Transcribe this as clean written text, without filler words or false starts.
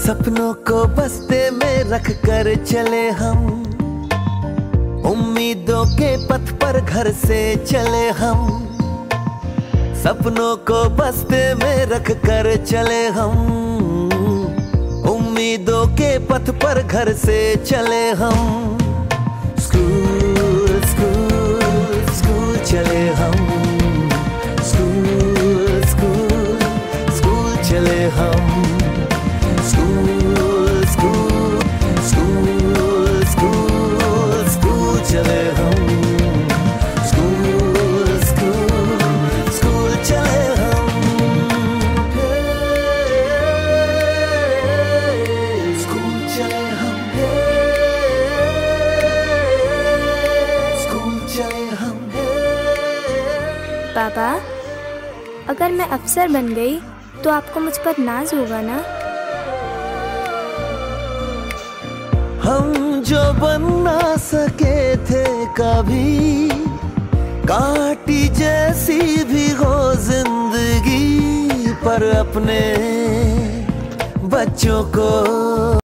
सपनों को बस्ते में रख कर चले हम, उम्मीदों के पथ पर घर से चले हम। सपनों को बस्ते में रख कर चले हम, उम्मीदों के पथ पर घर से चले हम। स्कूल स्कूल स्कूल चले हम, स्कूल स्कूल स्कूल चले हम। School school school school school चले हम, स्कूल स्कूल स्कूल चले हम। स्कूल चले हम, स्कूल चले हम। पापा, अगर मैं अफसर बन गई तो आपको मुझ पर नाज होगा ना? हम जो बन ना सके थे कभी, कांटी जैसी भी हो जिंदगी, पर अपने बच्चों को